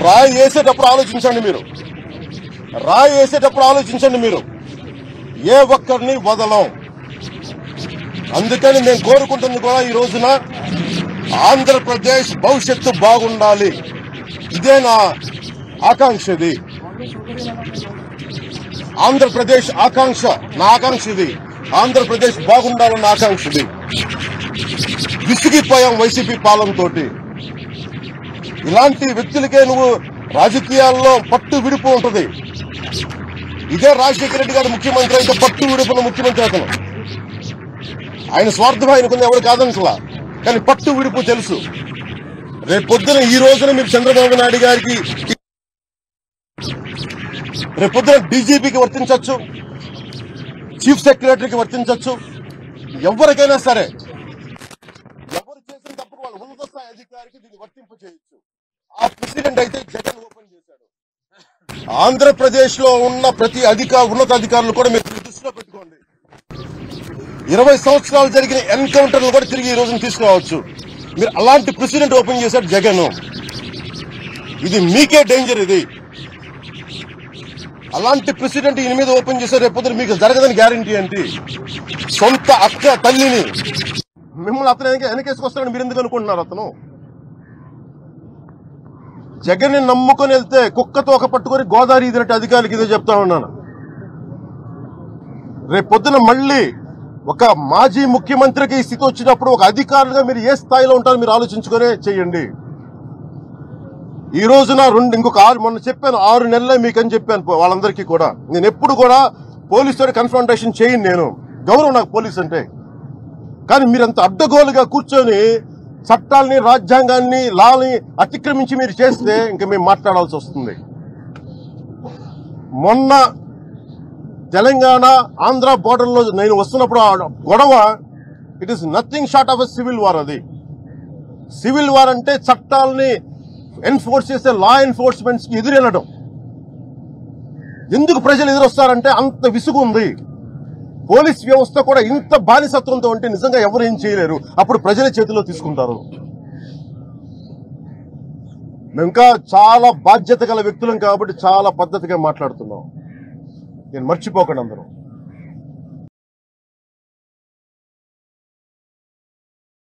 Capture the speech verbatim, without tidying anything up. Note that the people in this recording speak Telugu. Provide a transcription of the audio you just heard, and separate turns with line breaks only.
రాయి వేసేటప్పుడు ఆలోచించండి మీరు రాయి వేసేటప్పుడు ఆలోచించండి మీరు ఏ ఒక్కరిని వదలం. అందుకని నేను కోరుకుంటుంది కూడా ఈ రోజున ఆంధ్రప్రదేశ్ భవిష్యత్తు బాగుండాలి. ఇదే నా ఆకాంక్ష. ఇది ఆంధ్రప్రదేశ్ ఆకాంక్ష, నా ఆకాంక్ష ఇది. ఆంధ్రప్రదేశ్ బాగుండాలన్న ఆకాంక్ష ఇది. విసిగిపోయాం వైసీపీ పాలనతో. ఇలాంటి వ్యక్తులకే నువ్వు రాజకీయాల్లో పట్టు విడుపు ఉంటుంది. ఇదే రాజశేఖర రెడ్డి గారు ముఖ్యమంత్రి అయితే పట్టు విడుపున ముఖ్యమంత్రి అతను. ఆయన స్వార్థం ఆయనకుంది, ఎవరు కాదనుకులా, కానీ పట్టు విడుపు తెలుసు. రేపు పొద్దున ఈ రోజున మీరు చంద్రబాబు నాయుడు గారికి రేపు పొద్దున డీజీపీకి వర్తించవచ్చు, చీఫ్ సెక్రటరీకి వర్తించవచ్చు. ఎవరికైనా సరే ఎవరు చేసిన తప్పుడు వాళ్ళు ఉన్నత స్థాయి అధికారికి దీన్ని వర్తింపు చేయొచ్చు. ఆ ప్రెసిడెంట్ అయితే జగన్ ఓపెన్ చేశాడు. ఆంధ్రప్రదేశ్ లో ఉన్న ప్రతి అధికార ఉన్నత అధికారులు కూడా మీరు దృష్టిలో పెట్టుకోండి. ఇరవై సంవత్సరాలు జరిగిన ఎన్కౌంటర్లు కూడా తిరిగి ఈ రోజున తీసుకురావచ్చు. మీరు అలాంటి ప్రెసిడెంట్ ఓపెన్ చేశాడు జగన్. ఇది మీకే డేంజర్. ఇది అలాంటి ప్రెసిడెంట్ ఈయన మీద ఓపెన్ చేశారు. రేపు మీకు జరగదని గ్యారంటీ ఏంటి? సొంత అక్క తల్లిని మిమ్మల్ని అతను వెనకేసుకొస్తాడని మీరు ఎందుకు అనుకుంటున్నారు? అతను జగన్ ని నమ్ముకొని వెళ్తే కుక్కతో ఒక పట్టుకొని గోదావరి ఇదినట్టు అధికారులకు ఇదే చెప్తా ఉన్నాను. రేపు పొద్దున మళ్లీ ఒక మాజీ ముఖ్యమంత్రికి ఈ స్థితి వచ్చినప్పుడు ఒక అధికారులుగా మీరు ఏ స్థాయిలో ఉంటారో మీరు ఆలోచించుకునే చేయండి. ఈ రోజున రెండు ఇంకొక ఆరు మొన్న చెప్పాను ఆరు నెలలే మీకని చెప్పాను వాళ్ళందరికీ కూడా. నేను ఎప్పుడు కూడా పోలీసుతో కన్ఫ్రంటేషన్ చేయను. నేను గౌరవం నాకు పోలీస్ అంటే. కానీ మీరంత అడ్డగోలుగా కూర్చొని చట్టాలని రాజ్యాంగాన్ని లాని అతిక్రమించి మీరు చేస్తే ఇంకా మేము మాట్లాడాల్సి వస్తుంది. మొన్న తెలంగాణ ఆంధ్ర బోర్డర్ లో నేను వస్తున్నప్పుడు ఆ గొడవ it is nothing short of a civil war. అది సివిల్ వార్ అంటే చట్టాలని ఎన్ఫోర్స్ చేసే లా ఎన్ఫోర్స్మెంట్స్ కి ఎదురెళ్ళడం. ఎందుకు ప్రజలు ఎదురొస్తారంటే అంత విసుగు ఉంది. పోలీస్ వ్యవస్థ కూడా ఇంత బానిసత్వంతో ఉంటే నిజంగా ఎవరు ఏం చేయలేరు. అప్పుడు ప్రజల చేతిలో తీసుకుంటారు. మేము ఇంకా చాలా బాధ్యత గల వ్యక్తులం కాబట్టి చాలా పద్ధతిగా మాట్లాడుతున్నాం. నేను మర్చిపోకండి అందరూ.